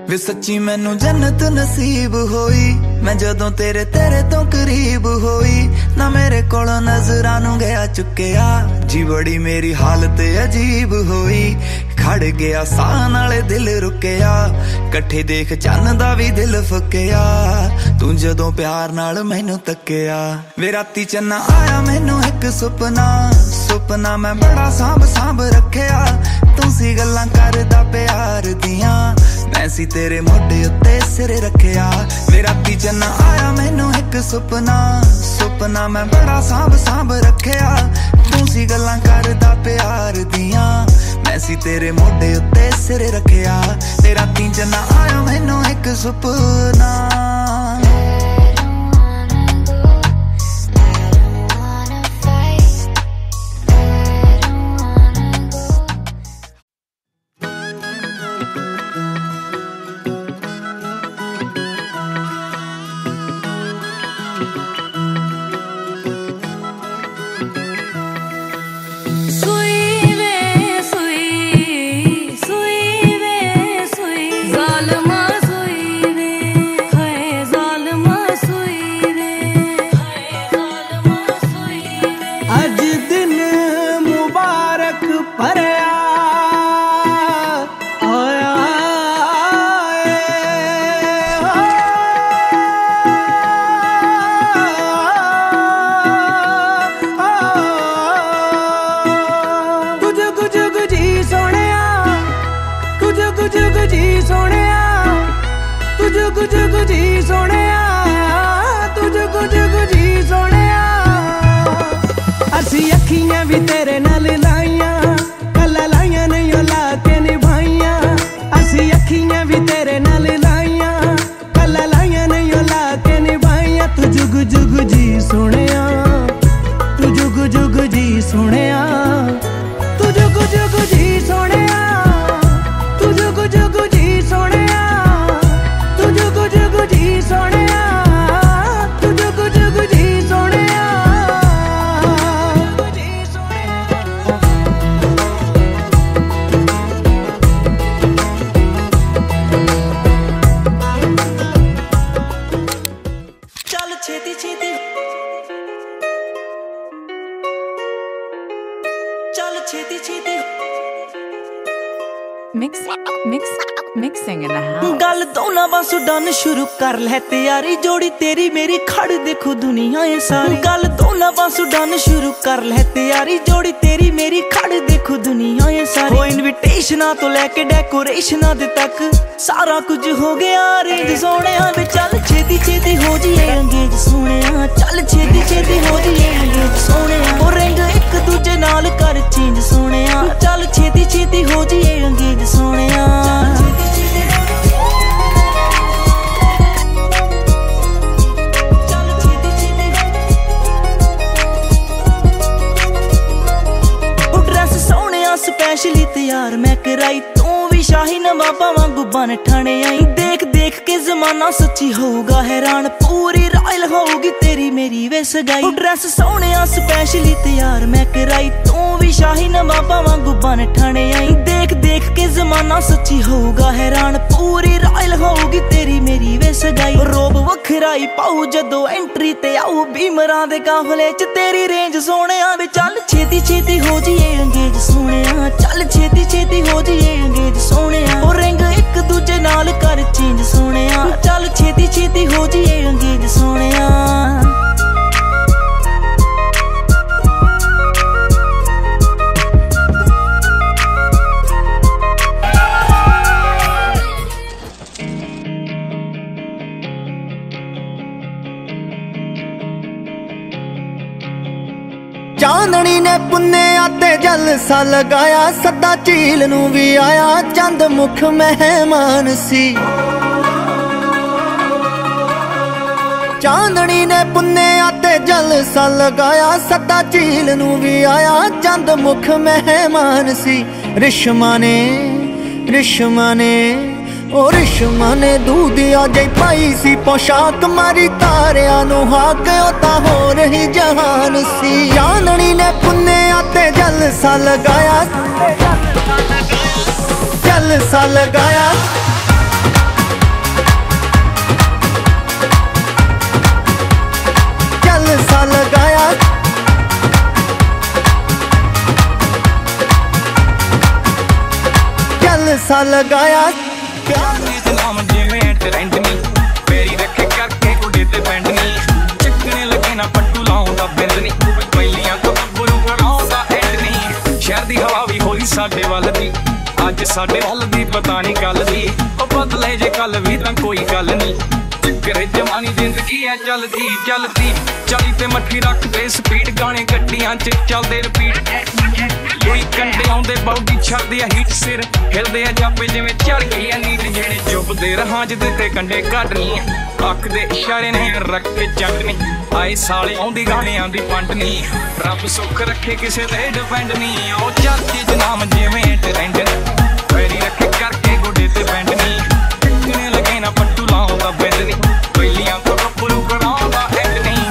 वे सच्ची मैनू जन्नत नसीब होई, मैं जदों तेरे तो करीब होई। ना मेरे कोलों नजरां नू गया चुकिया, जी बड़ी मेरी हालत अजीब होई। खड़ गया साह नाले दिल रुकिया, कट्ठे देख चन्न दा भी दिल फुकिया। तू जदों प्यार नाल मैनू तकिया, वे राती चन्ना आया मैनू एक सुपना। सुपना मैं बड़ा सांभ सांभ रखिया, तू सी गल्लां करदा प्यार दियां, मैं सी तेरे मोढे उत्ते सिर रखिया। वे राती चन्ना आया मैनू एक सुपना। सुपना मैं बड़ा सांभ सांभ रखिया, तू सी गल्लां करदा प्यार दियां, मैं सी तेरे मोढे उत्ते सिर रखिया। ते राती चन्ना आया मैनू एक सुपना। अखियां भी तेरे नाल लाइया, कला लाइया नहीं ला के निभाइया। असी अखियां भी तेरे नाल लाइया, कला लाइया नहीं ला के निभाइया। तू जुग जुग जी सोनिया, तू जुग जुग जी सोनिया, तू जुग जुग जी सोनिया, तू जुग जुग जी सोनिया, तू जुग जुग जी सोनिया, तू जुग जुग जी Sonia. Mixing in the house. गल दोना बस डन शुरू कर ले तैयारी, जोड़ी तेरी मेरी खड़ देखो दुनिया ये सारी। गल दोना बस डन शुरू कर ले तैयारी, जोड़ी तेरी मेरी खड़ देखो दुनिया ये सारी। वो इनविटेशना तो लेके डेकोरेशना दे तक सारा कुछ हो गया अरेंज सोनिया। वे चल छेती छेती हो जाइए अंगेज सोनिया, चल छेती छेती हो जाइए अंगेज सोनिया। वो रिंग एक दूजे नाल कर चेंज सोनिया, चल छेती छेती हो जाइए अंगेज सोनिया। स्पेशली तैयार मैं कराई, तू भी शाही नवाबा वांगू बन ठाणे आई। देख देख के जमाना सच्ची होगा हैरान, पूरी रॉयल होगी तेरी मेरी वे सगाई। ड्रेस सोहणिया स्पेशली तैयार मैं कराई, तू भी शाही नवाबा वांगू बन ठाणे आई। देख देख के जमाना सच्ची होगा हैरान, पूरी रॉयल होगी तेरी मेरी वे सगाई। रोब वखराई पाऊ जदों एंट्री ते आऊ, बीमरां दे काफले च तेरी रेंज सोहणिया। वे चल छेती छेती हो जाइए अंगेज सोहणिया, चल छेती छेती हो जाइए अंगेज सोहणिया। ओ रिंग एक दूजे नाल कर चेंज सोहणिया, चल छेती छेती हो जाइए अंगेज सोहणिया। चांदनी ने पुन्ने आते जलसा लगाया, सदा झील नू भी आया चंद मुख मेहमान सी। चांदनी ने पुन्ने आते जलसा लगाया, सदा झील नू भी आया चंद मुख मेहमान सी। रिश्मा ने ओ रिश्मा ने दूधिया जई पाई सी पोशाक, मारी तारिया नू हाक ओता हो रही जहान सी। चांदनी ने पुन्ने आते जलसा लगाया, जलसा लगाया। सा लगाया प्यार दे नाम जिवें ट्रेंड नी मेरी रखे करके कुड़े ते बैंड नी चकने लगे ना पट्टू लाउंदा बिंद नी पहलियां तो गुरु कराउंदा एंड नी शहर दी हवा भी होई साडे वल दी अज साडे वल दी पता नहीं कल दी ओ बदले जे कल भी तां कोई गल नी चक्कर जवानी जिंदगी है चलदी चलदी चली ते मट्ठी रख दे स्पीड गाने गड्डियां च चलदे रिपीट कोई कंडे आउंदे बॉडी छड़दी हीट सिर हिलदे जापे जिवें चढ़ गई नीट जेड़े चुपदे रहां च ते कंडे कढनी अख दे इशारे ने रख के चटनी आए साले आउंदी गाणियां दी पंडनी रब सुख रखे किसे ते डिपेंड नी ओ चर्चे च नाम जिवें ट्रेंड पैरी रखे करके गोडे ते बैंड नी चकने लगे ना पट्टू लाउंदा बिंद नी पहलियां तो गब्बरू कराउंदा एंड नी